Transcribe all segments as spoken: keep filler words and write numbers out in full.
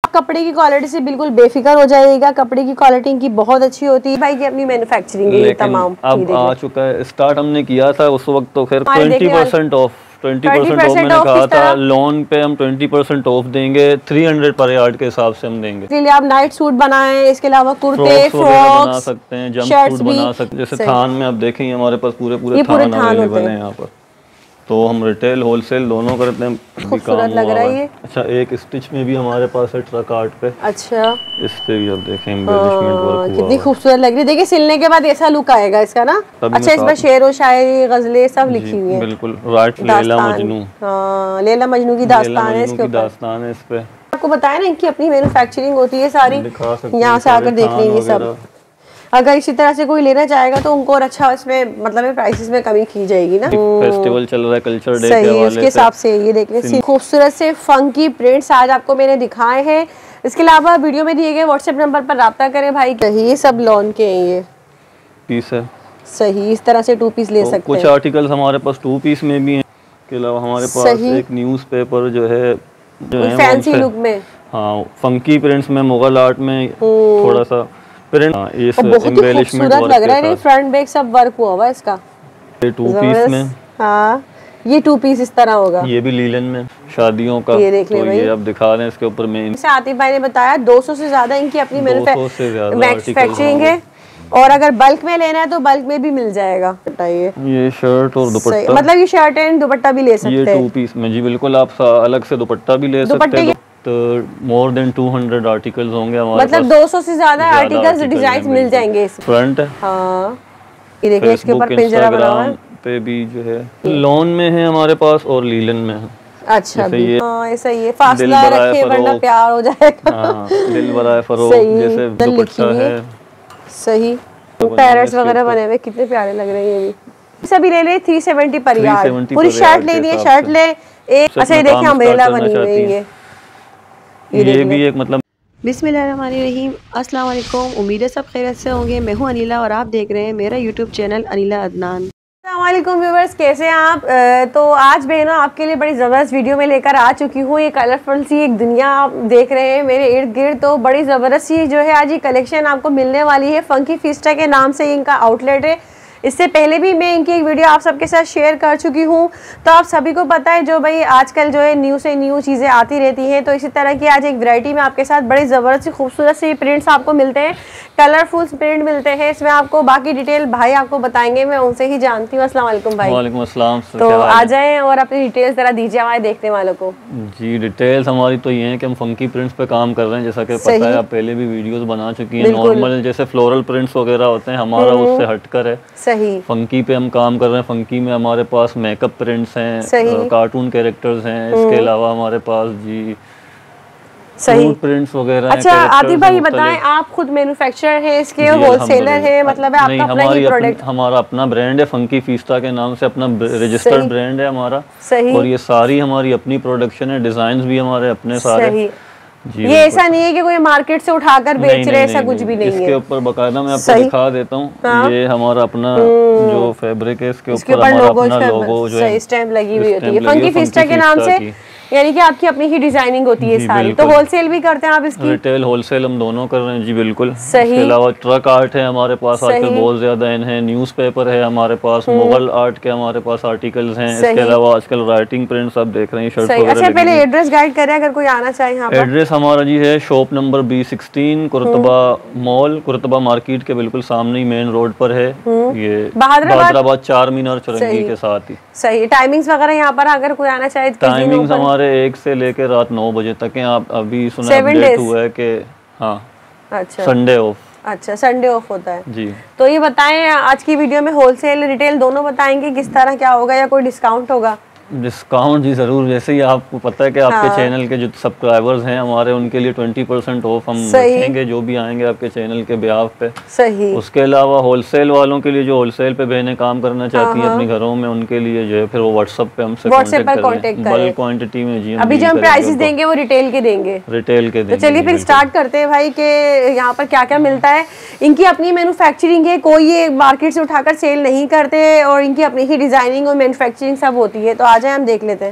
कपड़े की क्वालिटी से बिल्कुल बेफिक्र हो जाएगा। कपड़े की क्वालिटी इनकी बहुत अच्छी होती है भाई की अपनी मैन्युफैक्चरिंग है तमाम। अब आ चुका है, स्टार्ट हमने किया था उस वक्त तो खैर twenty percent off twenty percent off मैंने कहा था। लोन पे हम ट्वेंटी परसेंट ऑफ देंगे, थ्री हंड्रेड पर यार्ड के हिसाब से हम देंगे। इसके लिए आप नाइट सूट बनाएं, इसके अलावा कुर्ते फ्रॉक्स बना सकते हैं, जंप सूट बना सकते हैं। जैसे थान में आप देखेंगे हमारे पास पूरे पूरे थान अवेलेबल हैं यहाँ पर। तो हम रिटेल होलसेल दोनों करते हैं। खूबसूरत लग रहा है ये। अच्छा, एक स्टिच में भी हमारे पास है ट्रक आर्ट पे। अच्छा, इस पे भी आप देखें एम्बेलिशमेंट वर्क हुआ, कितनी खूबसूरत लग रही है। देखिए सिलने के बाद ऐसा लुक आएगा इसका ना। अच्छा, इस पर शेर और शायरी गजलें सब लिखी हुई है। बिल्कुल राइट, लैला मजनू। हाँ, लैला मजनू की दास्तान है इसके ऊपर। दास्तान है इस पे। आपको बताया ना इनकी अपनी मैन्युफैक्चरिंग होती है सारी, यहाँ से आकर देख लेंगे सब। अगर इसी तरह से कोई लेना चाहेगा तो उनको और अच्छा इसमें मतलब प्राइसेस में कमी की जाएगी ना। फेस्टिवल चल रहा है, कल्चर डे के हवाले से उसके हिसाब से ये देख लें। खूबसूरत से फंकी प्रिंट्स आज आपको मैंने दिखाए हैं। इसके अलावा वीडियो में दिए गए व्हाट्सएप नंबर पर राब्ता करें भाई। ये सब लॉन के हैं, ये पीस है सही। इस तरह से टू पीस ले सकते हैं। कुछ आर्टिकल्स हमारे पास टू पीस में भी हैं। इसके अलावा हमारे पास एक न्यूज़पेपर जो है जो है फैंसी लुक में, हाँ फंकी प्रिंट्स में, मुगल आर्ट में थोड़ा सा प्रिंट। ये बहुत ही खूबसूरत लग रहा है। फ्रंट बैक सब वर्क हुआ हुआ है इसका। ये टू पीस में, हाँ ये टू पीस इस तरह होगा। ये भी लीलन में शादियों का। ये देख ले तो भाई, ये अब दिखा रहे हैं इसके ऊपर में। जैसे आतिफ भाई ने बताया दो सौ से ज्यादा इनकी अपनी मैन्युफैक्चरिंग है। और अगर बल्क में लेना है तो बल्क में भी मिल जाएगा। बताइए, ये शर्ट और दुपट्टा, मतलब ये शर्ट एंड दुपट्टा भी ले सकते हैं। ये टू पीस में जी बिल्कुल, आप अलग से दुपट्टा भी ले सकते हैं। तो more than two hundred articles होंगे हमारे मतलब पास। दो सौ से ज्यादा आर्टिकल्स डिजाइन्स मिल जाएंगे इसमें। फ्रंट है, हाँ ये देखिए इसके ऊपर पिंजरा बना हुआ है। पे भी जो है लोन में है हमारे पास और लीलन में है। अच्छा, हाँ ऐसा ही है। फासला रखे वरना प्यार हो जाएगा। हाँ, दिल बराए फरोग जैसे दुपट्टा है सही। पैरट्स वगैरह बने हुए कितने प्यारे लग रहे हैं। ये भी सभी ले ले थ्री सेवेंटी पर यार्ड। पूरी शर्ट लेनी है, शर्ट ले एक। अच्छा ये देखिए अम्ब्रेला बनी हुई है। ये ये भी एक मतलब। बिस्मिल्लाहिर्रहमानिर्रहीम, अस्सलाम वालेकुम। उम्मीद है सब खैरियत से होंगे। मैं हूँ अनिला और आप देख रहे हैं मेरा यूट्यूब चैनल अनिला अदनान। अस्सलाम वालेकुम व्यूअर्स, कैसे हैं आप? तो आज बहनों आपके लिए बड़ी ज़बरदस्त वीडियो में लेकर आ चुकी हूँ। ये कलरफुल सी एक दुनिया आप देख रहे हैं मेरे इर्द गिर्द। तो बड़ी ज़बरदस्त सी जो है आज ये कलेक्शन आपको मिलने वाली है। फंकी फिस्टा के नाम से इनका आउटलेट है। इससे पहले भी मैं इनकी एक वीडियो आप सबके साथ शेयर कर चुकी हूँ। तो आप सभी को पता है जो भाई आजकल जो है न्यू से न्यू चीज़ें आती रहती हैं। तो इसी तरह की आज एक वैरायटी में आपके साथ बड़े ज़बरदस्त सी खूबसूरत सी प्रिंट्स आपको मिलते हैं, कलरफुल प्रिंट मिलते हैं। इसमें आपको बाकी डिटेल भाई आपको बताएंगे, मैं उनसे ही जानती हूँ। अस्सलाम वालेकुम भाई। वालेकुम अस्सलाम। तो आ जाएं और अपनी डिटेल्स जरा दीजिए हमारे देखने वालों को। जी डिटेल्स हमारी तो ये है कि हम फंकी प्रिंट्स पे काम कर रहे हैं। जैसा कि पता है आप पहले भी वीडियोस बना चुकी हैं। नॉर्मल जैसे फ्लोरल प्रिंट्स वगैरह होते हैं, हमारा उससे हटकर है सही। फंकी पे हम काम कर रहे हैं। फंकी में हमारे पास मेकअप प्रिंट्स हैं, कार्टून कैरेक्टर्स हैं। इसके अलावा हमारे पास जी सही प्रिंट्स वगैरह। अच्छा आतिफ भाई बताएं, आप खुद मैन्युफैक्चरर हैं इसके और होलसेलर हैं, मतलब है आपका अपना ही प्रोडक्ट? हमारा अपना ब्रांड है, फंकी फिस्टा के नाम से अपना रजिस्टर्ड ब्रांड है हमारा सही। और ये सारी हमारी अपनी प्रोडक्शन है, डिजाइन भी हमारे अपने सारे। ये ऐसा नहीं है कि कोई मार्केट से उठाकर बेच रहे, ऐसा कुछ भी नहीं है। इसके ऊपर बकायदा मैं आपको दिखा देता हूँ। ये हमारा अपना जो फैब्रिक है, इसके ऊपर हमारा अपना लोगो जो है स्टैम्प लगी हुई होती है फंकी फिस्टा के नाम से। यानी कि आपकी अपनी ही डिजाइनिंग होती है सारी। तो होलसेल भी करते हैं आप इसकी? रिटेल होलसेल हम दोनों कर रहे हैं जी बिल्कुल सही। इसके अलावा ट्रक आर्ट है हमारे पास आजकल बहुत ज्यादा इन है। न्यूज़पेपर है हमारे पास, मुगल आर्ट के हमारे पास आर्टिकल्स हैं। इसके अलावा आजकल राइटिंग प्रिंट्स आप देख रहे हैं, शर्ट वगैरह। अच्छा पहले एड्रेस गाइड करें अगर कोई आना चाहे यहाँ पर। एड्रेस हमारा जी है shop number B sixteen, Qurtaba mall, Qurtaba market के बिल्कुल सामने ही मेन रोड पर है। ये बहादुराबाद चार मीनार चौरंगी के साथ ही सही। टाइमिंग्स वगैरह यहाँ पर अगर कोई आना चाहे? टाइमिंग्स हमारे एक से लेके रात नौ बजे तक है। आप अभी सुना अपडेट हुआ है कि हाँ अच्छा संडे ऑफ। अच्छा संडे ऑफ होता है जी। तो ये बताएं आज की वीडियो में होलसेल रिटेल दोनों बताएंगे किस तरह क्या होगा या कोई डिस्काउंट होगा? डिस्काउंट जी जरूर। जैसे ही आपको पता है कि आपके हाँ। चैनल के जो सब्सक्राइबर्स हैं हमारे, उनके लिए ट्वेंटी परसेंट ऑफ हम रखेंगे जो भी आएंगे आपके चैनल के ब्याह पे सही। उसके अलावा होलसेल वालों के लिए जो होलसेल पे बहनें काम करना चाहती हैं अपने घरों में, उनके लिए जो है फिर वो व्हाट्सएप पे हमसे कांटेक्ट करें। बल्क क्वांटिटी में जी अभी जो हम प्राइसेस देंगे वो रिटेल के देंगे रिटेल के देंगे। तो चलिए फिर स्टार्ट करते हैं भाई के यहाँ पर क्या क्या मिलता है। इनकी अपनी मैन्युफैक्चरिंग है, कोई ये मार्केट से उठाकर सेल नहीं करते और इनकी अपनी ही डिजाइनिंग और मैन्युफैक्चरिंग सब होती है। तो आ जाए हम देख लेते हैं।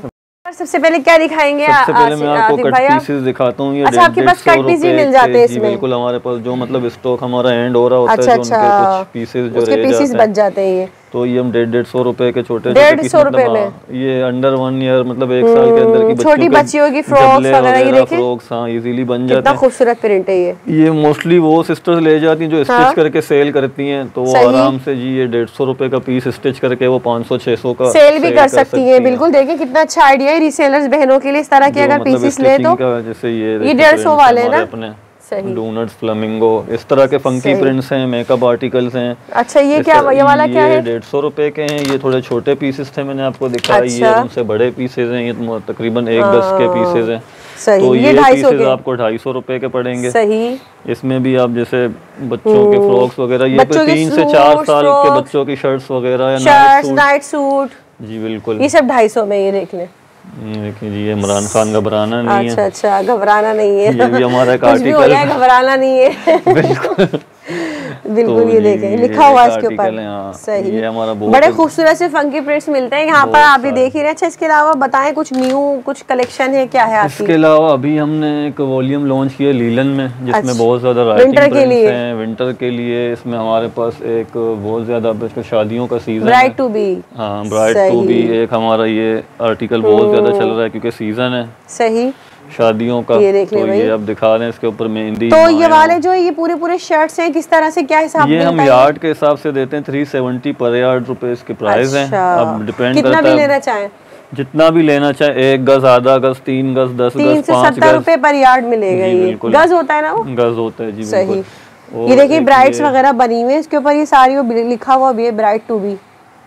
सबसे पहले क्या दिखाएंगे? सबसे पहले मैं आपको कट पीसेस दिखाता हूँ। ये अच्छा, आपके पास कट पीस भी मिल जाते हैं इसमें? बिल्कुल, हमारे पास जो मतलब स्टॉक हमारा एंड हो रहा होता है, जो उनके कुछ पीसेस जो रह पीसेस बच जाते हैं, ये तो ये हम डेढ़ डेढ़ सौ रुपए के छोटे डेढ़ सौ रुपए में ये अंडर वन ईयर मतलब एक साल के अंदर की छोटी बच्चियों की फ्रॉक्स वगैरह, ये देखें फ्रॉक्स, हाँ इजीली बन जाते हैं। कितना खूबसूरत प्रिंट है ये। ये मोस्टली वो सिस्टर्स ले जाती हैं जो स्टिच करके सेल करती हैं, तो वो आराम से जी ये डेढ़ सौ रुपए का पीस स्टिच करके वो पाँच सौ छह सौ का सेल भी कर सकती है। बिल्कुल, देखिए कितना अच्छा आइडिया है रीसेलर्स बहनों के लिए इस तरह के अगर पीसेस ले तो। जैसे ये ये डेढ़ सौ वाले है ना अपने डोनट्स, फ्लेमिंगो, इस तरह के फंकी प्रिंट्स हैं, मेकअप आर्टिकल्स हैं। अच्छा, ये क्या ये वाला क्या है? डेढ़ सौ रुपए के हैं। ये थोड़े छोटे पीसेस थे, मैंने आपको दिखाया। ये उनसे बड़े पीसेस हैं, ये तकरीबन एक गज के पीसेस हैं। सही, तो ये ये पीसेस आपको ढाई सौ रुपए के पड़ेंगे। सही। इसमें भी आप जैसे बच्चों के फ्रॉक्स वगैरह, ये तीन से चार साल के बच्चों की शर्ट्स वगैरह, नाइट सूट, जी बिल्कुल, ये सब ढाई सौ में। ये देख लें, देखिए जी, इमरान खान घबराना नहीं है। अच्छा अच्छा, घबराना नहीं है, ये भी हमारा एक आर्टिकल है, घबराना नहीं है। बिल्कुल बिल्कुल, तो ये देखें लिखा हुआ है इसके ऊपर। सही, ये हमारा बड़े खूबसूरत से फंकी प्रिंट्स मिलते हैं यहाँ पर, आप भी देख ही रहे हैं। अच्छा, इसके अलावा बताएं कुछ न्यू कुछ कलेक्शन है क्या है आपकी? इसके अलावा अभी हमने एक वॉल्यूम लॉन्च किया लीलन में, जिसमें बहुत ज्यादा विंटर के लिए हैं। विंटर के लिए इसमें हमारे पास एक बहुत ज्यादा शादियों का सीजन, ब्राइड टू बी, हाँ ब्राइड टू बी एक हमारा ये आर्टिकल बहुत ज्यादा चल रहा है क्योंकि सीजन है सही शादियों का। ये देख ले तो ये अब दिखा रहे हैं इसके ऊपर मेहंदी। तो ये वाले जो ये पूरे पूरे शर्ट्स हैं, किस तरह से क्या हिसाब? ये हम यार्ड के हिसाब से देते हैं, थ्री सेवेंटी पर यार्ड रुपए इसके प्राइस हैं। अब डिपेंड करता है कितना भी लेना चाहें, जितना भी लेना चाहे, एक गज, आधा गज, तीन गज, दस गज, पाँच गज, रुपए पर यार्ड मिलेगा। ये गज होता है ना, वो गज होता है जी। सही। ये देखिए ब्राइड्स वगैरह बनी हुई है इसके ऊपर, ये सारी लिखा हुआ भी है ब्राइड टू बी।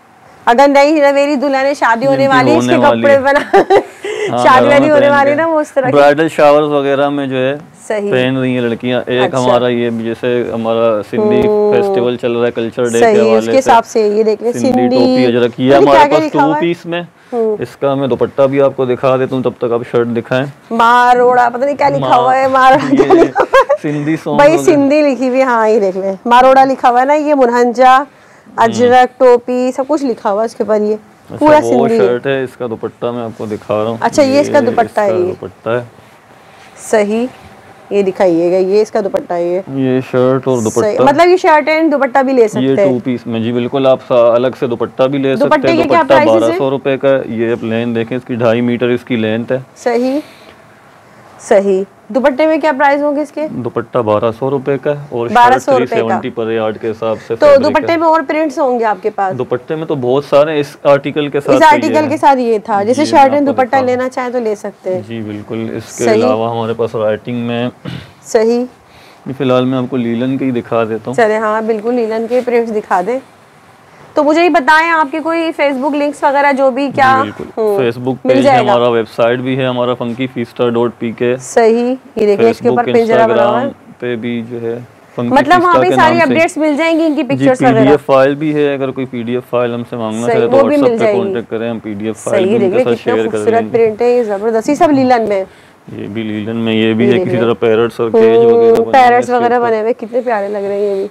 अगर नहीं मेरी दुल्हन है, शादी होने वाली, इसके कपड़े बना शादी वाली होने वाली ना, वो उस तरह ब्राइडल शावर्स वगैरह में जो है सही पहन रही हैं लड़कियां। एक अच्छा। हमारा ये जैसे हमारा सिंधी फेस्टिवल चल रहा है, कल्चर डे के हवाले से, हिसाब से ये देख ले सिंधी टोपी अजरक ये हमारे पास टू पीस में। इसका मैं दुपट्टा भी आपको दिखा देता हूँ, तब तक आप शर्ट दिखाएं। मारोड़ा, पता नहीं क्या लिखा हुआ है, मार सिंधी सॉन्ग भाई, सिंधी लिखी हुई, हाँ ये देख ले, मारोड़ा लिखा हुआ है ना, ये मुरहंजा, अजरक, टोपी, सब कुछ लिखा हुआ है इसके ऊपर। ये पूरा अच्छा, वो शर्ट है, इसका दुपट्टा मैं आपको दिखा रहा हूँ। अच्छा, ये इसका दुपट्टा है, ये दुपट्टा है सही, ये दिखाइएगा, ये इसका दुपट्टा है। ये ये शर्ट और दुपट्टा, मतलब ये शर्ट एंड दुपट्टा भी ले सकते हैं, ये टू पीस में जी बिल्कुल। आप अलग से दुपट्टा भी ले सकते हैं। दुपट्टा बारह सौ रुपए का। ये आप लेंथ देखें, इसकी ढाई मीटर इसकी लेंथ है। सही सही। दुपट्टे में क्या प्राइस होंगे इसके? दुपट्टा बारह सौ रुपए का और बारह सौ रुपए का पर यार्ड के हिसाब से। तो दुपट्टे में और प्रिंट्स होंगे आपके पास? दुपट्टे में तो बहुत सारे, इस आर्टिकल के साथ इस आर्टिकल के साथ ये था, जैसे शर्ट एंड दुपट्टा लेना चाहे तो ले सकते हैं जी बिल्कुल। इसके अलावा हमारे पास राइटिंग में सही, फिलहाल मैं आपको लीलन के ही दिखा देता हूँ। चले, हाँ बिल्कुल, लीलन के प्रिंट्स दिखा दे। तो मुझे ये बताएं आपके कोई फेसबुक लिंक्स वगैरह जो भी क्या? फेसबुक पेज है हमारा, वेबसाइट भी है हमारा फंकी फीस्टर डॉट पी के। सही, ये देखिए इसके ऊपर पिंजरा बना हुआ है पे भी जो है, मतलब वहाँ पे सारी अपडेट्स मिल जाएंगी, इनकी पिक्चर्स वगैरह। पीडीएफ फाइल भी है, अगर कोई पीडीएफ फाइल हमसे मांगना चाहे तो व्हाट्सएप पे कांटेक्ट करें, हम पीडीएफ फाइल भी उनके साथ शेयर कर देंगे। खूबसूरत प्रिंट है, ये जबरदस्त, सब लीलन में। ये भी लीलन में, ये भी है किसी तरह पैरट्स और केज वगैरह, पैरट्स वगैरह बने हुए, कितने प्यारे लग रहे हैं ये भी।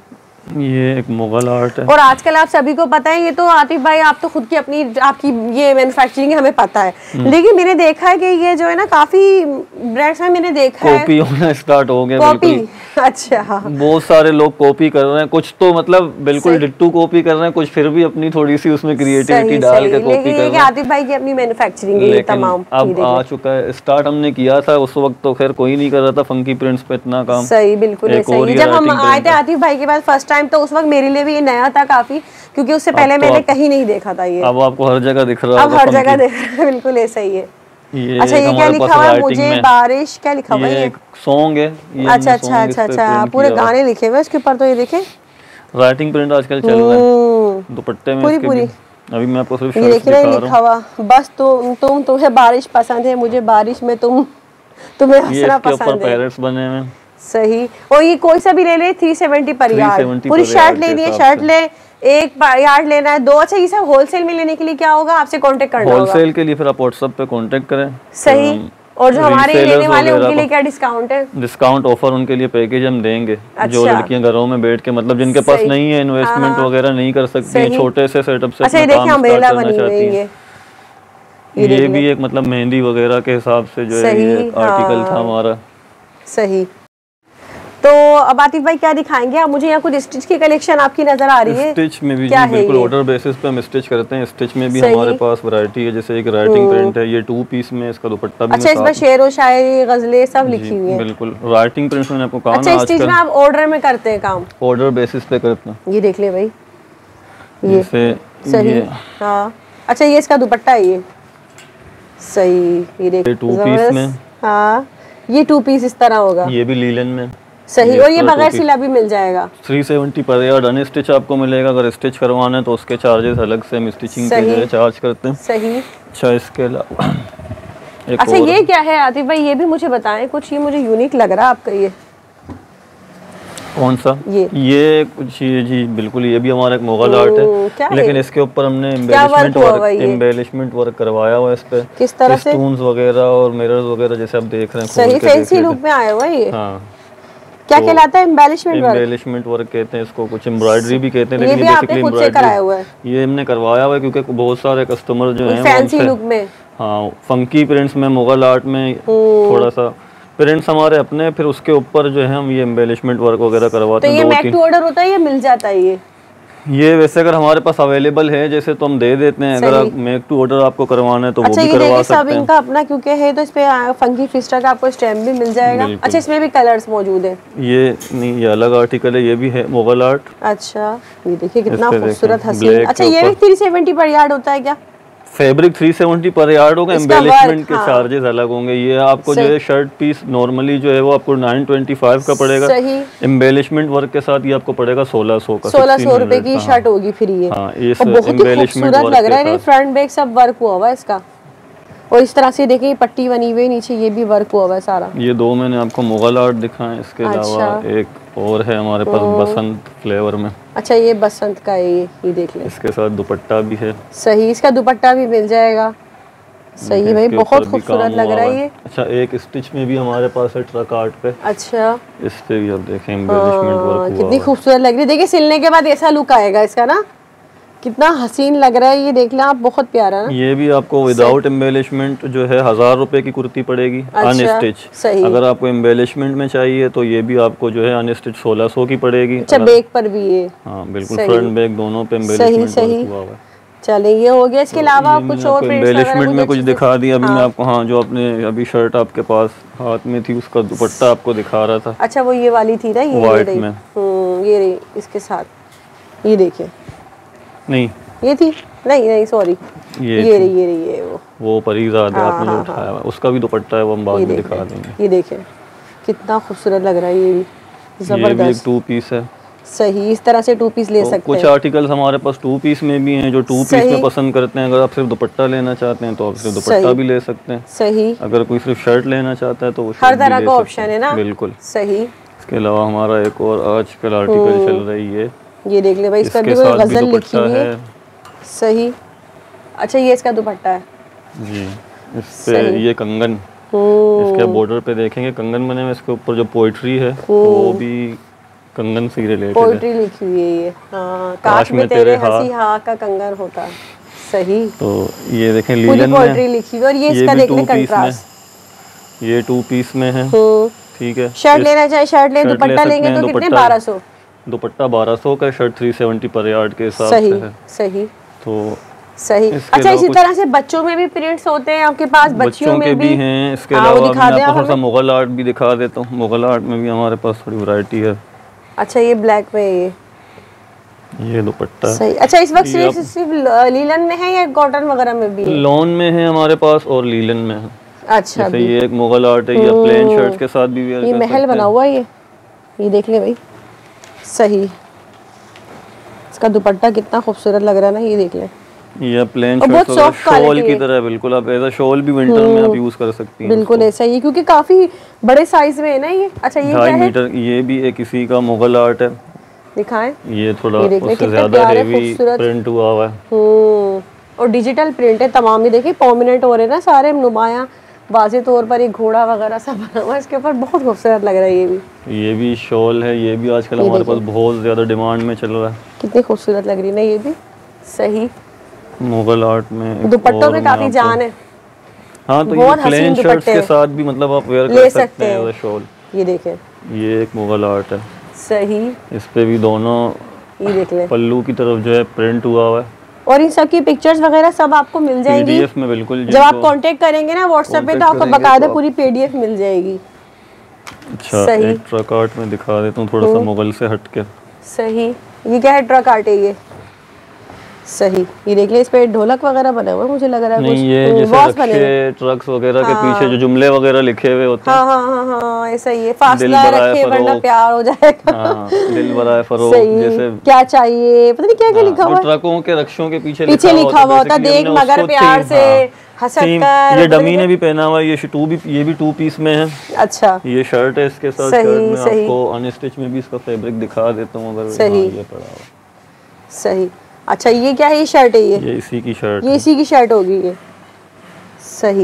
ये एक मुगल आर्ट है। और आजकल आप सभी को पता है, ये तो आतिफ भाई आप तो खुद की अपनी आपकी ये मैन्युफैक्चरिंग हमें पता है, लेकिन मैंने देखा है कि ये जो है ना काफी ब्रांड्स में मैंने देखा है कॉपी होना स्टार्ट हो गया। कॉपी, अच्छा, बहुत सारे लोग कॉपी कर रहे हैं, कुछ तो मतलब बिल्कुल डिट्टू कॉपी कर रहे हैं, कुछ फिर भी अपनी थोड़ी सी उसमें क्रिएटिविटी डाल के कॉपी कर रहे हैं। आतिफ भाई की अपनी मैन्युफैक्चरिंग है तमाम। अब आ चुका है, स्टार्ट हमने किया था उस वक्त तो खैर कोई नहीं कर रहा था फंकी प्रिंट्स पे इतना काम। सही, बिल्कुल सही। जब हम आए थे आतिफ भाई के पास फर्स्ट टाइम, तो उस वक्त मेरे लिए भी ये नया था काफी, क्योंकि उससे पहले मैंने कहीं नहीं देखा था ये। अब आपको हर जगह दिख रहा है, अब हर जगह दिख रहा है, बिल्कुल ऐसा ही है। ये अच्छा, ये क्या लिखा हुआ है? मुझे बारिश, क्या लिखा हुआ है? ये एक सॉन्ग है। अच्छा अच्छा अच्छा अच्छा, पूरे गाने लिखे हुए इसके ऊपर। तो ये देखें राइटिंग प्रिंट आजकल चल रहा है दुपट्टे में, पूरी पूरी। अभी मैं आपको सिर्फ ये दिखा रहा लिखा हुआ, बस तुम तुम तुम्हें बारिश पसंद है, मुझे बारिश में तुम तुम्हें हंसना पसंद है। पैरेट्स बने हुए सही। और ये कोई सा भी ले ले, तीन सौ सत्तर पर यार्ड। पूरी शर्ट लेनी है, शर्ट ले, एक यार्ड लेना है, दो। अच्छा, ये सब होलसेल में लेने के लिए क्या होगा? आपसे कांटेक्ट करना होगा। होलसेल के लिए फिर आप व्हाट्सएप पे कांटेक्ट करें। सही। और जो हमारे लेने वाले उनके लिए क्या डिस्काउंट है? डिस्काउंट ऑफर उनके लिए पैकेज हम देंगे। अच्छा। जो लड़कियां घरों में बैठ के, मतलब जिनके पास नहीं है, इन्वेस्टमेंट वगैरह नहीं कर सकती, छोटे से सेटअप से अच्छा, ये देखिए अम्ब्रेला बनी हुई है, ये, ये भी एक मतलब मेहंदी वगैरह के हिसाब से जो है ये आर्टिकल था हमारा। सही। तो अब आतिफ भाई क्या दिखाएंगे आप मुझे? यहाँ कुछ स्टिच की कलेक्शन आपकी नजर आ रही है। स्टिच में भी जी बिल्कुल ऑर्डर बेसिस पे हम स्टिच करते हैं। स्टिच में भी हमारे पास वैरायटी है, जैसे एक राइटिंग प्रिंट है, ये टू पीस में, इसका दुपट्टा भी। अच्छा, इसमें शेर और शायरी गजलें सब लिखी हुई है। बिल्कुल राइटिंग प्रिंट मैंने आपको कहा ना। अच्छा, स्टिच में आप ऑर्डर में करते हैं काम? ऑर्डर बेसिस पे करते हैं। ये देख ले भाई, ये सही। हाँ, अच्छा ये इसका दुपट्टा है, ये सही। ये देख टू पीस में। हाँ, ये टू पीस इस तरह होगा। ये भी लीलन में। सही। और ये बगैर सिला भी मिल जाएगा। तीन सौ सत्तर पर यार्ड अनस्टिच आपको मिलेगा। अगर स्टिच करवाना है तो उसके चार्जेस अलग से हम स्टिचिंग के लिए चार्ज करते हैं। सही। अच्छा, इसके अलावा अच्छा ये क्या है आतिफ भाई? ये भी मुझे बताएं कुछ, ये मुझे यूनिक लग रहा है आपका। ये कौन सा? ये ये कुछ ये जी बिल्कुल, ये भी हमारा एक मुगल आर्ट है, लेकिन है? इसके ऊपर हमने एम्बेलिशमेंट वर्क एम्बेलिशमेंट वर्क करवाया हुआ है इस पे। किस तरह से? स्टोन्स वगैरह और मिरर्स वगैरह जैसे आप देख रहे हैं। सही फैंसी लुक में आया हुआ है ये। हाँ, क्या तो कहलाता है? Embellishment work. एम्बेलिशमेंट वर्क कहते हैं इसको, कुछ एम्ब्रॉयडरी भी कहते हैं, लेकिन ये बेसिकली एम्ब्रॉयडरी ये हमने करवाया हुआ है क्योंकि बहुत सारे कस्टमर जो हैं फैंसी लुक में, हाँ फंकी प्रिंट्स में, मुगल आर्ट में थोड़ा सा प्रिंट्स हमारे अपने, फिर उसके ऊपर जो है हम ये एम्बेलिशमेंट वर्क वगैरह करवाते हैं। तो ये मेक टू ऑर्डर होता है या मिल जाता है ये? ये वैसे अगर हमारे पास अवेलेबल है जैसे तो हम दे देते हैं। अगर आप मेक टू ऑर्डर आपको करवाना है तो अच्छा, वो भी करवा सकते हैं। सब इनका अपना क्योंकि है तो इस पे फंकी फिस्टा का आपको स्टैम्प भी मिल जाएगा। अच्छा, इसमें भी कलर्स मौजूद है? ये नहीं, ये अलग आर्टिकल है, ये भी है मुगल आर्ट। अच्छा, ये देखिए कितना खूबसूरत हसीन। अच्छा, ये भी तीन सौ सत्तर पर यार्ड होता है क्या? फैब्रिक तीन सौ सत्तर पर यार्ड होगा, एम्बेलिशमेंट के चार्जेस अलग होंगे। ये आपको जो है शर्ट पीस नॉर्मली जो है वो आपको नौ सौ पच्चीस का पड़ेगा। एम्बेलिशमेंट वर्क के साथ ये आपको पड़ेगा सोलह सौ का। सोलह सौ रुपए की शर्ट होगी फिर ये। हाँ, ये बहुत ही खूबसूरत लग रहा है। फ्रंट बैक सब वर्क हुआ हुआ है इसका, और इस तरह से देखिए पट्टी बनी हुई नीचे, ये भी वर्क हुआ हुआ है सारा। ये दो मैंने आपको मुगल आर्ट दिखाए, इसके अलावा अच्छा। एक और है हमारे पास बसंत फ्लेवर में। अच्छा, ये बसंत का है, ये ये देख लें। इसके साथ दुपट्टा भी है। सही, इसका दुपट्टा भी मिल जाएगा। सही भाई, बहुत खूबसूरत लग रहा है ये। अच्छा, एक स्टिच में भी हमारे पास है ट्रक आर्ट पे। अच्छा, इस पे भी आप देखें एम्बेलिशमेंट वर्क हुआ, कितनी खूबसूरत लग रही है। देखिए सिलने के बाद ऐसा लुक आएगा इसका ना, कितना हसीन लग रहा है। ये देख लें आप, बहुत प्यारा ना। ये भी आपको विदाउट एम्बेलिशमेंट जो है हजार रुपए की कुर्ती पड़ेगी। अच्छा, अनस्टिच। अगर आपको एम्बेलिशमेंट में चाहिए तो ये भी आपको जो है अनस्टिच सोलह सौ की पड़ेगी। अच्छा, बैक पर भी ये? हाँ बिल्कुल, फ्रंट बैक दोनों पे एम्बेलिशमेंट हुआ हुआ है। चले, ये हो गया। इसके अलावा आप कुछ और एम्बेलिशमेंट में कुछ दिखा दिया अभी मैं आपको। हाँ, जो आपने अभी शर्ट आपके पास हाथ में थी उसका दुपट्टा आपको दिखा रहा था। अच्छा, वो ये वाली थी ना, ये व्हाइट में। ये रही इसके साथ, ये देखिए। नहीं, ये थी नहीं नहीं सॉरी, ये ये रही ये रही है वो वो परीज़ाद आपने जो उठाया है उसका भी दुपट्टा है, वो हम बाद में दिखा देंगे। ये देखें कितना खूबसूरत लग रहा है। ये भी जबरदस्त, ये भी एक टू पीस है। सही, इस तरह से टू पीस ले तो सकते हैं। कुछ आर्टिकल्स हमारे पास टू पीस में भी हैं जो टू पीस में पसंद करते हैं। अगर आप सिर्फ दुपट्टा लेना चाहते हैं तो आप सिर्फ दुपट्टा भी ले सकते हैं। सही। अगर कोई सिर्फ शर्ट लेना चाहता है तो वो हर तरह का ऑप्शन है ना। बिल्कुल सही। इसके अलावा हमारा एक और आजकल आर्टिकल चल रही है, ये देख ले भाई, इस पर भी कोई गजल लिखी हुई है। सही। अच्छा, ये इसका दुपट्टा है जी। इस पे ये कंगन, इसके बॉर्डर पे देखेंगे कंगन बने हुए, इसके ऊपर जो पोएट्री है वो भी कंगन से रिलेटेड है। पोएट्री लिखी हुई है ये। हाँ, काश में तेरे हंसी हाँ का कंगन होता। सही। तो ये देखें लीलन में पोएट्री लिखी हुई, और ये इसका देखने कंट्रास्ट, ये टू पीस में है। ठीक है, शर्ट लेना चाहे शर्ट ले, दुपट्टा लेंगे तो कितने? बारह सौ। दुपट्टा बारह सौ का, शर्ट तीन सौ सत्तर पर यार्ड के हिसाब से है। सही। तो सही। अच्छा, इसी तरह से बच्चों में भी प्रिंट्स होते हैं आपके पास? बच्चियों में भी हैं। इसके अलावा मैं आपको थोड़ा सा मुगल आर्ट भी दिखा देता हूँ। मुगल आर्ट में भी हमारे पास थोड़ी वैरायटी है। अच्छा, ये ब्लैक में ये ये दुपट्टा। सही। अच्छा, इस वक्त सिर्फ सिर्फ लीलन में है या कॉटन वगैरह में भी है? लॉन में है हमारे पास और लीलन में है। अच्छा, जैसे ये एक मुगल आर्ट है, ये प्लेन शर्ट्स के साथ भी वेयर कर सकते हैं। ये महल बना हुआ है, ये ये देख ले भाई। सही। इसका दुपट्टा कितना खूबसूरत लग रहा है ना, ये देख ले। ये प्लेन शर्ट शॉल की तरह, बिल्कुल आप ऐसा शॉल भी विंटर में आप यूज कर सकती हैं। बिल्कुल ऐसा ही, क्योंकि काफी बड़े साइज में है ना ये। अच्छा, ये क्या है? मीटर। ये भी एक किसी का मुगल आर्ट है, दिखाएं। ये थोड़ा उससे ज्यादा हेवी प्रिंट हुआ हुआ है। हम्म, और डिजिटल प्रिंट है तमाम। ये देखिए प्रोमिनेंट हो रहे हैं ना सारे, नुमाया वाज़े तौर पर एक घोड़ा वगैरह सब बना हुआ है इसके ऊपर, बहुत खूबसूरत लग रहा है। ये भी ये भी शॉल है, ये भी आजकल हमारे पास बहुत ज्यादा डिमांड में चल रहा है। कितनी खूबसूरत लग रही है ना ये भी। सही। मुगल आर्ट में दुपट्टों में काफी जान है। हाँ, तो ये प्लेन शर्ट्स के साथ भी मतलब आप वेयर कर सकते हैं वो शॉल। ये देखें, ये एक मुगल आर्ट है। सही। इस पे भी दोनों ये देख लें, पल्लू की तरफ जो है प्रिंट हुआ हुआ है। और इन सब की पिक्चर्स वगैरह सब आपको मिल जाएंगी पीडीएफ में। बिल्कुल, जब आप कांटेक्ट करेंगे ना व्हाट्सएप पे तो आपको बकायदा तो पूरी पीडीएफ मिल जाएगी। अच्छा, एक ट्रक आर्ट में दिखा देता हूँ थोड़ा सा मुगल से हटके। सही। ये क्या है? ट्रक आर्ट है ये। सही। ये देख ले, इस पे ढोलक वगैरह बना हुआ है, मुझे लग रहा है नहीं, कुछ ये जैसे रखे ट्रक्स वगैरह के पीछे जो जुमले वगैरह लिखे हुए होते हैं। हाँ हाँ हाँ हाँ, ऐसा ही है। फासला रखे वरना प्यार हो जाएगा। हाँ, दिल बराए फरोग, जैसे क्या चाहिए पता नहीं क्या क्या लिखा हुआ है। ट्रकों के रक्षों के पीछे पीछे लिखा हुआ होता, देख मगर प्यार से हंसकर। ये डमी ने भी पहना हुआ है, ये टू भी, ये भी टू पीस में है। अच्छा, ये शर्ट है, इसके साथ शर्ट में आपको अनस्टिच में भी इसका फैब्रिक दिखा देता हूँ अगर। सही। ये पड़ा हुआ। सही। अच्छा, ये क्या है? ये शर्ट है। ये ये इसी की शर्ट ये इसी की शर्ट होगी ये। सही।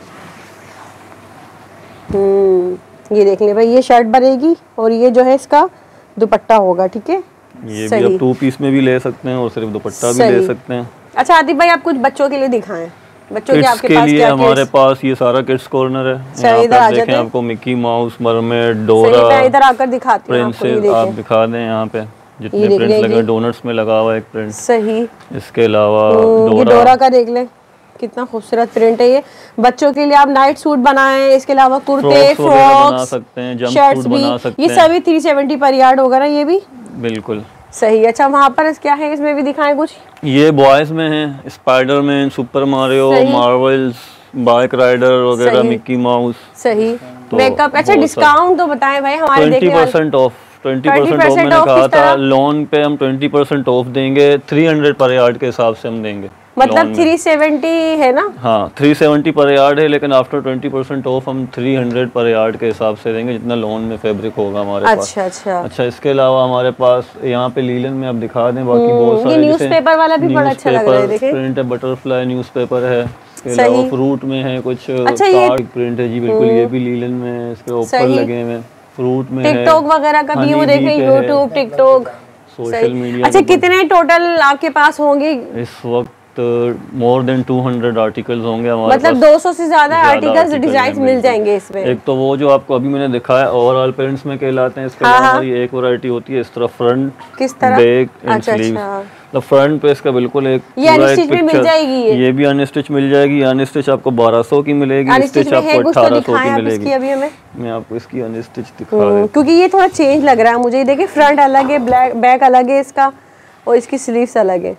हम्म ये देख ले भाई, ये शर्ट बनेगी और ये जो है इसका दुपट्टा होगा। ठीक है, ये भी आप टू पीस में भी ले सकते हैं और सिर्फ दुपट्टा भी ले सकते हैं। अच्छा आदिब भाई, आप कुछ बच्चों के लिए दिखाएं। बच्चों के आपके पास लिए हमारे पास ये सारा किड्स कॉर्नर है। इधर आ जाते हैं। आपको मिकी माउस, मरमेड, डोरा, इधर आकर दिखाती हूं आपको। प्रिंसेस आप दिखा दें यहाँ पे जितने प्रिंट लगे। डोनट्स में लगा हुआ एक प्रिंट। सही। इसके अलावा डोरा, डोरा का देख ले, कितना खूबसूरत प्रिंट है ये। बच्चों के लिए आप नाइट सूट बनाएं, इसके अलावा कुर्ते, फ्रॉक्स बना सकते हैं, शर्ट्स भी, ये सभी तीन सौ सत्तर पर यार्ड होगा ना ये भी। बिल्कुल सही। अच्छा, वहाँ पर क्या है? इसमें भी दिखाएं कुछ। ये बॉयज में है, Spiderman, Super Mario, Marvels, bike rider वगैरह, मिकी माउस। सही। मेकअप। अच्छा, डिस्काउंट तो बताएं भाई हमारे देखने वाले। Twenty percent off twenty percent off मैंने कहा था। लोन पे हम ट्वेंटी परसेंट ऑफ देंगे, तीन सौ पर यार्ड के हिसाब से हम देंगे। मतलब तीन सौ सत्तर है ना? हाँ, तीन सौ सत्तर पर यार्ड है, लेकिन आफ्टर ट्वेंटी परसेंट ऑफ हम तीन सौ पर यार्ड के हिसाब से देंगे जितना लोन में फैब्रिक होगा हमारे पास। अच्छा अच्छा अच्छा, इसके अलावा हमारे पास यहाँ पे लीलन में आप दिखा दें, बाकी बहुत सारे न्यूज़पेपर वाला भी बड़ा अच्छा लग रहा है। देखिए, प्रिंट है, बटरफ्लाई न्यूज़पेपर है। इसके अलावा फ्रूट में है कुछ कार्ड प्रिंट है जी। बिल्कुल, ये भी लीलन में है, इसके ऊपर लगे हुए फ्रूट में है। टिकटॉक वगैरह का भी वो देखें, यूट्यूब, टिकटॉक, सोशल मीडिया। अच्छा, कितने टोटल आपके पास होंगे इस वक्त? More than two hundred articles होंगे हमारे मतलब पास। दो सौ से ज्यादा आर्टिकल्स डिजाइन मिल जाएंगे इसमें। एक तो वो जो आपको अभी मैंने दिखाया ओवरऑल प्रिंट्स में कहलाते हैं। इसके अलावा हमारी एक वैरायटी होती है इस तरह फ्रंट, किस तरह, बैक एंड स्लीव्स। तो फ्रंट पे इसका बिल्कुल एक ये अनस्टिच में मिल जाएगी। ये ये भी अनस्टिच मिल जाएगी। अनस्टिच आपको बारह सौ की मिलेगी, स्टिच आपको अठारह सौ की मिलेगी। अभी हमें मैं आपको इसकी अनस्टिच दिखा देता हूं क्योंकि ये थोड़ा चेंज लग रहा है मुझे। देखिए, फ्रंट अलग है, ब्लैक बैक अलग है इसका, और इसकी स्लीव्स अलग है।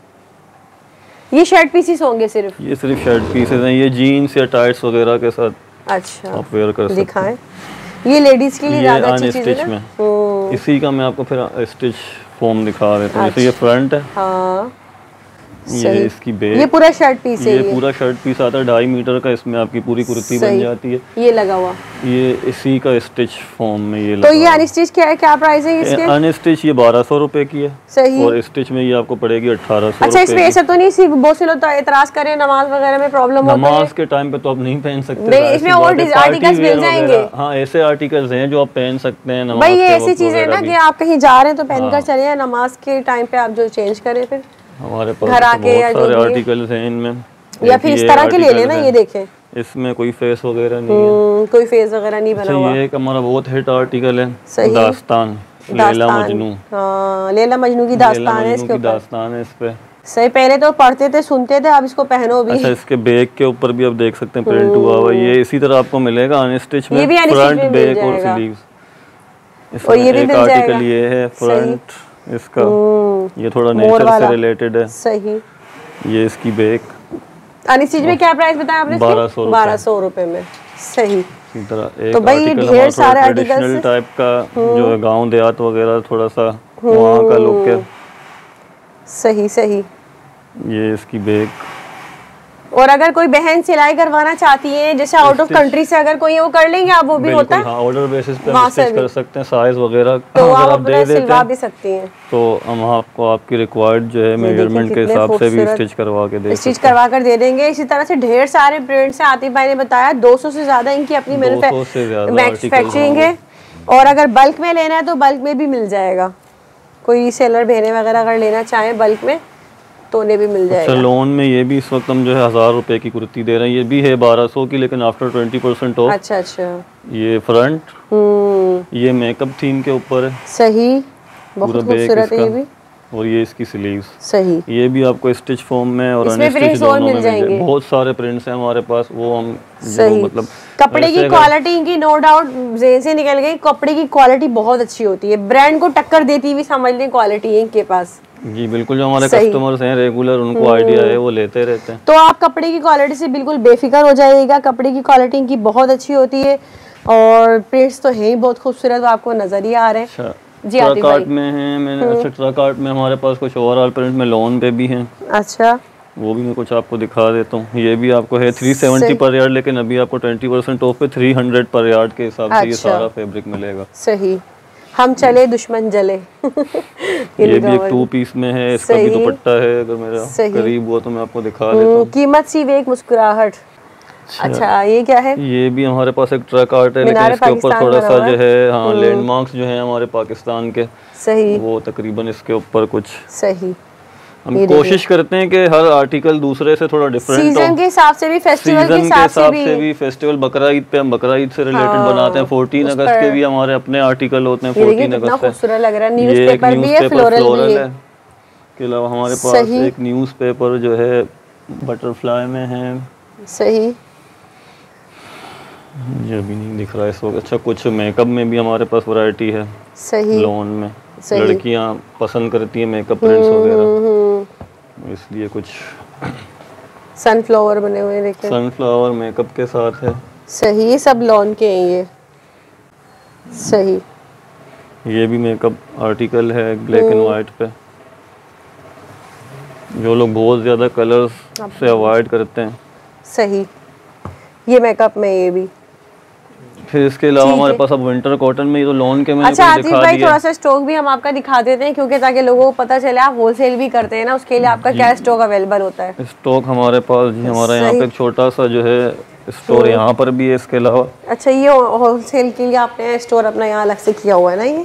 ये शर्ट पीसेस होंगे सिर्फ? ये सिर्फ शर्ट पीसेस हैं। ये जीन्स या टाइट्स वगैरह के साथ अच्छा आप वेयर कर सकते हैं। दिखाएं। ये लेडीज के लिए ज्यादा अच्छी चीज है ना। इसी का मैं आपको फिर स्टिच फॉर्म दिखा देता हूँ। जैसे ये फ्रंट है, हाँ, ये इसकी बेस, ये पूरा शर्ट पीस है। ये पूरा शर्ट पीस आता है ढाई मीटर का। इसमें आपकी पूरी कुर्ती बन जाती है। ये लगा हुआ, ये इसी का स्टिच फॉर्म में ये लगा। तो ये अनस्टिच क्या है, क्या प्राइस है इसके? अनस्टिच ये बारह सौ रुपए की है। सही। और स्टिच में ये आपको पड़ेगी अठारह सौ। अच्छा, इसमें ऐसा तो नहीं सिर्फ बहुत से लोग एतराज करें नमाज वगैरह में प्रॉब्लम होता है? नमाज के टाइम पे तो आप नहीं पहन सकते। नहीं, इसमें और आर्टिकल्स मिल जाएंगे। हाँ, ऐसे आर्टिकल्स हैं जो आप पहन सकते हैं नमाज। भाई ये ऐसी चीज है ना कि आप कहीं जा रहे हैं तो पहनकर चले, नमाज के टाइम पे आप जो चेंज करें फिर हमारे पास घर आके बहुत सारे आर्टिकल्स हैं इनमें। या फिर इस तरह के ले लेना। ये देखें, इसमें कोई फेस वगैरह नहीं है, कोई फेस वगैरह नहीं बना हुआ। ये एक हमारा बहुत हिट आर्टिकल है, दास्तान, लैला मजनू। हाँ, लैला मजनू की दास्तान है इसके ऊपर। दास्तान है इस पे। सही, पहले तो पढ़ते थे, सुनते थे, अब इसको पहनो भी। अच्छा, इसके बैक के ऊपर भी आप देख सकते हैं प्रिंट हुआ हुआ। ये इसी तरह आपको मिलेगा अनस्टिच में, फ्रंट, बैक और स्लीव्स। और ये भी मिल जाएगा। आर्टिकल ये है फ्रंट इसका, ये थोड़ा नेचर से रिलेटेड है। सही। ये इसकी बैक। अनस्टिच में क्या प्राइस बताया आपने? बारह सौ बारह सौ रुपए में। सही। इसी तरह एक तो भाई ये ढेर सारे ट्रेडिशनल टाइप का जो है, गांव देहात वगैरह थोड़ा सा वहाँ का लुक है। सही सही। ये इसकी बैक। और अगर कोई बहन सिलाई करवाना चाहती है, जैसे आउट ऑफ कंट्री से अगर कोई वो कर लेंगे आप, वो भी होता है? हाँ, ऑर्डर बेसिस पे हम स्टिच कर सकते हैं, साइज वगैरह तो आप अपना सिलवा भी सकती हैं। तो हम आपको आपकी रिक्वायर्ड जो है मेजरमेंट के हिसाब से भी स्टिच करवा के दे स्टिच करवा कर दे देंगे। इसी तरह से ढेर सारे प्रिंट्स हैं। आतिफ भाई ने बताया दो सौ से ज्यादा इनकी अपनी मैन्युफैक्चरिंग है। और अगर बल्क में लेना है तो बल्क में भी मिल जाएगा। कोई रीसेलर बहने वगैरह अगर लेना चाहे बल्क में तो उन्हें भी मिल जाएगा। अच्छा, लोन में ये भी इस वक्त हम जो है हजार रुपए की कुर्ती दे रहे हैं, ये भी है बारह सौ की, लेकिन आफ्टर ट्वेंटी परसेंट ऑफ। अच्छा अच्छा। ये फ्रंट, ये मेकअप थीम के ऊपर है। सही, बहुत खूबसूरत है ये भी। और ये इसकी स्लीव्स। सही, ये भी आपको स्टिच फॉर्म में और अनस्टिच दोनों में मिल जाएंगे। बहुत सारे प्रिंट्स हैं हमारे पास, वो हम सही। मतलब कपड़े की क्वालिटी इनकी नो डाउट जेन से निकल गई, कपड़े की क्वालिटी बहुत अच्छी होती है, ब्रांड को टक्कर देती हुई समझ लें क्वालिटी है इनके पास। जी बिल्कुल, जो हमारे कस्टमर्स हैं रेगुलर, उनको आइडिया है, वो लेते रहते हैं। तो आप कपड़े की क्वालिटी से बिल्कुल बेफिक्र हो जाइएगा, कपड़े की क्वालिटी इनकी बहुत अच्छी होती है और प्रिंट्स तो है ही बहुत खूबसूरत, आपको नजर ही आ रहे हैं। अच्छा, जी आतिफ भाई में हैं, मैंने अच्छा ट्रक आर्ट में हमारे पास कुछ ओवरऑल प्रिंट में लोन पे भी हैं। अच्छा, वो भी मैं कुछ आपको दिखा देता हूँ। ये भी आपको है थ्री सेवेंटी पर यार्ड, लेकिन अभी आपको ट्वेंटी परसेंट ऑफ पे थ्री हंड्रेड पर यार्ड के हिसाब से ये सारा फैब्रिक मिलेगा। सही, हम चले दुश्मन जले। ये भी एक टू पीस में है, इसका भी दुपट्टा है, अगर मेरा करीब हुआ तो मैं आपको दिखा देता हूँ। कीमत सिर्फ एक मुस्कुराहट। अच्छा, ये क्या है? ये भी हमारे पास एक ट्रक आर्ट है, लेकिन इसके ऊपर थोड़ा सा जो है हाँ लैंडमार्क्स जो है हमारे पाकिस्तान के, सही, वो तकरीबन इसके ऊपर कुछ। सही, हम कोशिश करते हैं कि हर आर्टिकल दूसरे से थोड़ा डिफरेंट हो, सीजन के हिसाब से भी, फेस्टिवल के हिसाब से भी, भी फेस्टिवल बकरा ईद पे हम बकरा ईद से रिलेटेड बनाते हैं। फोर्टीन अगस्त के भी हमारे अपने आर्टिकल होते हैं। फोर्टीन अगस्त खूबसूरत लग रहा है, न्यूज़पेपर भी है, फ्लोरल भी है। के अलावा हमारे पास एक न्यूज़पेपर जो है बटरफ्लाई में है। सही, ये भी नहीं दिख रहा है इस वक्त। अच्छा, कुछ मेकअप में भी हमारे पास वैरायटी है। सही, लोन में लड़कियां पसंद करती है मेकअप प्रिंट्स वगैरह, इसलिए कुछ सनफ्लावर बने हुए देखें, सनफ्लावर मेकअप के साथ है। सही, ये सब लोन के हैं ये। सही, ये भी मेकअप आर्टिकल है ब्लैक एंड व्हाइट पे, जो लोग बहुत ज्यादा कलर्स से अवॉइड करते हैं। सही, ये मेकअप में ये भी। फिर इसके अलावा हमारे पास अब विंटर कॉटन में, ये तो लोन के मैंने अच्छा आतिफ भाई, थोड़ा सा स्टॉक भी हम आपका दिखा देते हैं, क्योंकि ताकि लोगों को पता चले आप होलसेल भी करते हैं ना, उसके लिए आपका क्या स्टॉक अवेलेबल होता है? स्टॉक हमारे पास जी, हमारा यहाँ पे एक छोटा सा जो है स्टोर यहाँ पर भी है, इसके अलावा। अच्छा, ये होलसेल के लिए आपने स्टोर अपना यहाँ अलग से किया हुआ है ना? ये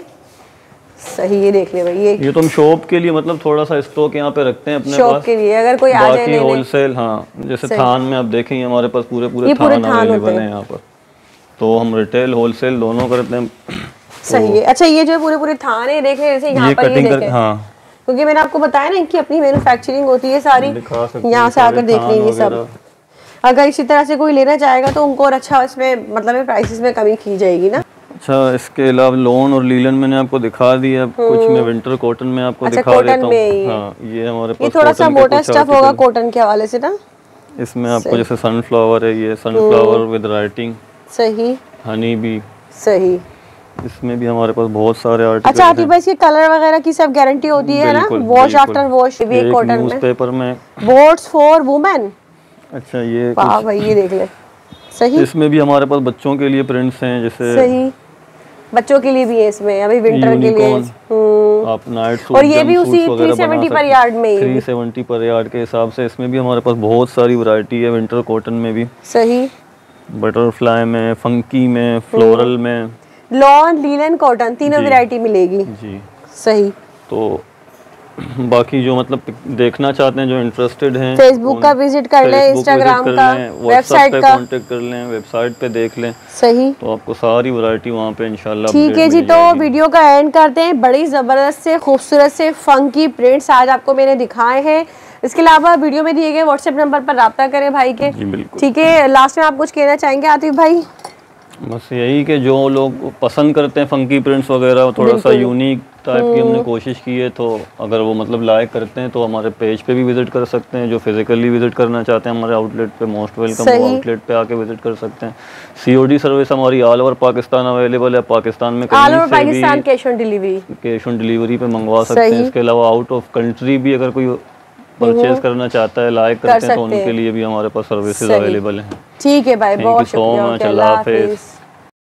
सही, ये देख ले भाई, ये ये तो हम शॉप के लिए मतलब थोड़ा सा स्टॉक यहाँ पे रखते हैं अपने शॉप पास के लिए, अगर कोई आ जाए लेने। होलसेल, हाँ, जैसे थान में आप देखेंगे हमारे पास पूरे पूरे थान अवेलेबल हैं यहाँ पर, तो हम रिटेल होलसेल दोनों करते हैं। सही है। अच्छा, ये जो पूरे पूरे थान है, देख रहे जैसे यहाँ पर ये देखें, हाँ, क्योंकि मैंने आपको बताया ना इनकी अपनी मैन्युफैक्चरिंग होती है सारी, यहाँ से आकर देख लेंगे सब। अगर इसी तरह से कोई लेना चाहेगा तो उनको और अच्छा इसमें मतलब प्राइसेस में कमी की जाएगी ना। अच्छा, इसके अलावा लोन और लीलन मैंने आपको दिखा दिया, कुछ में विंटर कॉटन में आपको अच्छा, दिखा देता हूँ। हाँ, ये हमारे पास ये थोड़ा सा मोटा स्टफ होगा कॉटन के हवाले से ना। इसमें आपको जैसे सनफ्लावर है, ये सनफ्लावर विद राइटिंग। सही, हनी भी। सही, इसमें भी हमारे पास बहुत सारे आर्टिकल। अच्छा आतिफ भाई, इसके कलर वगैरह की सब गारंटी होती है ना, वॉश आफ्टर वॉश भी कॉटन में। न्यूज़पेपर में बोट्स फॉर वुमेन। अच्छा, ये वाह भाई, ये देख ले। सही, इसमें भी हमारे पास बच्चों के लिए प्रिंट्स हैं, जैसे सही, बच्चों के लिए भी है इसमें, अभी विंटर के लिए आप नाइट सूट, और ये भी उसी तीन सौ सत्तर पर यार्ड में, तीन सौ सत्तर पर यार्ड के हिसाब से इसमें भी हमारे पास बहुत सारी वैरायटी है विंटर कॉटन में भी। सही, बटरफ्लाई में, फंकी में, फ्लोरल में, लॉन, लीलन, कॉटन, तीनों वैरायटी मिलेगी जी। सही, तो बाकी जो मतलब देखना चाहते हैं, जो इंटरेस्टेड हैं, फेसबुक का विजिट कर लें, इंस्टाग्राम का, वेबसाइट का कांटेक्ट कर लें, वेबसाइट पे देख लें। सही, तो आपको सारी वैरायटी वहाँ पे इंशाल्लाह। ठीक है जी, तो वीडियो का एंड करते हैं। बड़ी ज़बरदस्त से खूबसूरत से फंकी प्रिंट्स आज आपको मैंने दिखाए हैं। इसके अलावा वीडियो में दिए गए व्हाट्सएप नंबर पर रब्ता करें भाई के। ठीक है, लास्ट में आप कुछ कहना चाहेंगे आतिफ भाई? बस यही कि जो लोग पसंद करते हैं फंकी प्रिंट्स वगैरह, थोड़ा सा यूनिक टाइप की हमने कोशिश की है, तो अगर वो मतलब लाइक करते हैं तो हमारे पेज पे भी विजिट कर सकते हैं। जो फिजिकली विजिट करना चाहते हैं हमारे आउटलेट पे, मोस्ट वेलकम, वो आउटलेट पे आके विजिट कर सकते हैं। सीओडी सर्विस हमारी ऑल ओवर पाकिस्तान अवेलेबल है। पाकिस्तान में all over Pakistan cash on delivery cash on delivery पे मंगवा सकते हैं। इसके अलावा आउट ऑफ कंट्री भी अगर कोई परचेज करना चाहता है, लाइक करते हैं, तो उनके लिए भी हमारे पास सर्विसेज अवेलेबल हैं। ठीक है भाई, बहुत शुक्रिया, अल्लाह हाफिज़।